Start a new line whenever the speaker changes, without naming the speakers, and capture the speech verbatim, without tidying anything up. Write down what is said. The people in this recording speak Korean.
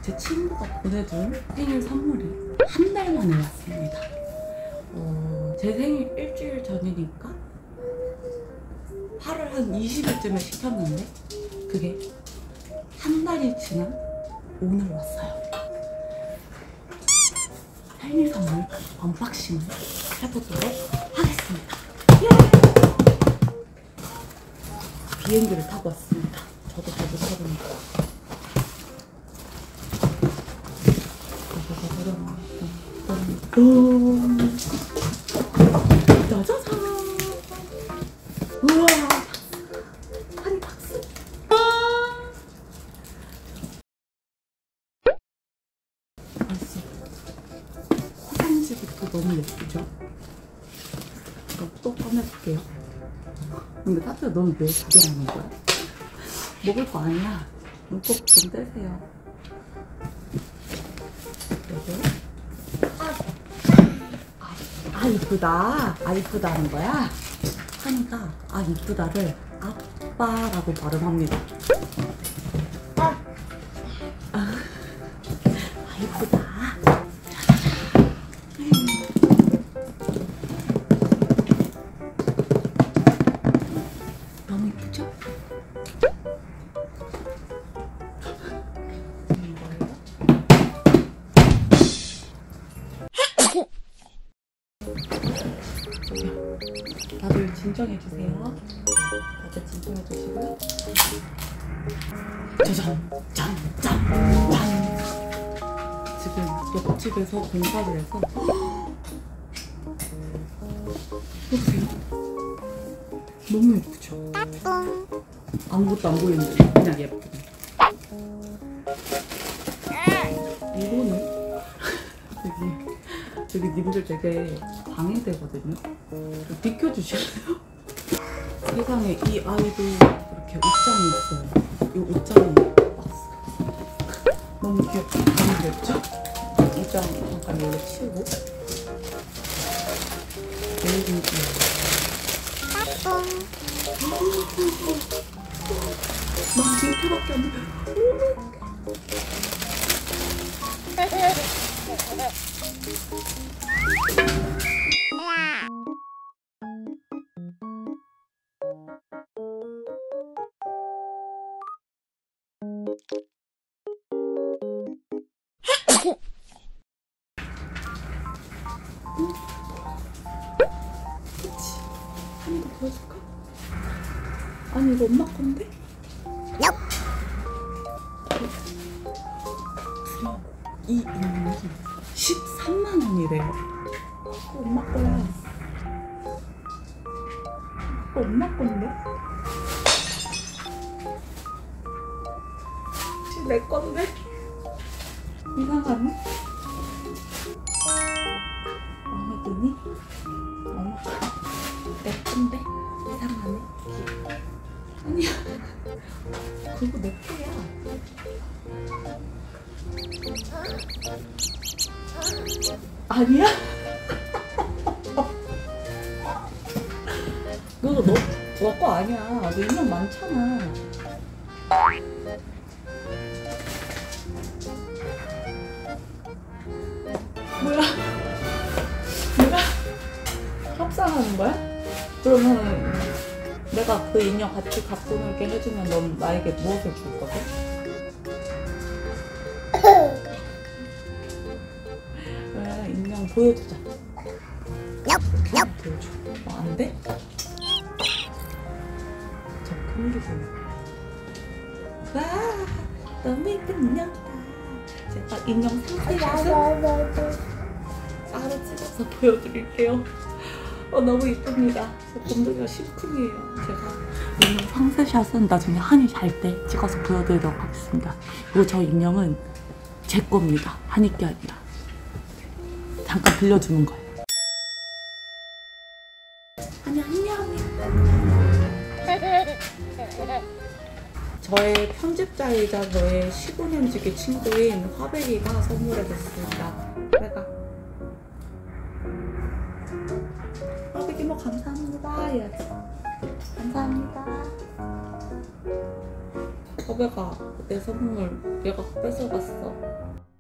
제 친구가 보내준 생일 선물이 한 달 만에 왔습니다. 어, 제 생일 일주일 전이니까 팔월 한 이십 일쯤에 시켰는데 그게 한 달이 지난 오늘 왔어요. 생일 선물 언박싱을 해보도록 하겠습니다. 예! 비행기를 타고 왔습니다. 저도 잘 못하거든요. 짜자잔! 우와! 한 박스! 맛있어. 포장지부터 너무 예쁘죠? 이거 또 꺼내볼게요. 근데 따뜻해. 너는 왜 구경하는 거야? 먹을 거 아니야. 눈곱 좀 떼세요. 여기. 아, 아 이쁘다. 아 이쁘다 하는 거야? 하니까 아 이쁘다를 아빠라고 발음합니다. 아, 아 이쁘다. 너무 이쁘죠? 다들 진정해주세요. 다들 진정해주시고요. 짜잔! 짠! 짠! 짠! 지금 옆집에서 공사를 해서 보세요. 너무 예쁘죠? 아무것도 안 보이는데 그냥 예쁘네. 이거는 여기 저기 님들 되게 방해되거든요. 좀 비켜주실래요? 세상에 이 아이도 이렇게 옷장이 있어요. 이 옷장이 박스. 너무 귀엽죠? 너무 귀엽죠? 옷장 잠깐 원래 치우고. 너무 귀여워. 난 징크밖에 안 돼. 그치? 한 번 더 보여줄까? 아니 이거 엄마 건데? 이 인형이 십삼만 원이래요. 이거 엄마 거야. 이거 엄마 건데? 혹시 내 건데? 이상하네? 마음에 드니? 엄마 내 건데? 이상하네? 아니야. 그거 내 거야. 아니야? 그거 너, 너 거 아니야. 너 인형 많잖아. 뭐야? 내가 협상하는 거야? 그러면 내가 그 인형 같이 갖고 놀게 해주면 넌 나에게 무엇을 줄 거지? 그래, 인형 보여주자. 보여줘. 어, 안 돼? 저 흘리고. 와, 너무 예쁜 인형이다. 제가 인형 상세샷은 따로 찍어서 보여드릴게요. 어, 너무 이쁩니다. 저 곰돌이가 심쿵이에요. 제가 인형 상세샷은 나중에 한이 잘 때 찍어서 보여드리도록 하겠습니다. 그리고 저 인형은 제 겁니다. 한이 게 아니라. 잠깐 빌려주는 거예요. 한이 안녕. 저의 편집자이자 저의 십오 년지기 친구인 화백이가 선물해줬습니다. 화백아. 화백이 뭐 감사합니다 해야지. 감사합니다. 허배가 내 선물 얘가 뺏어갔어.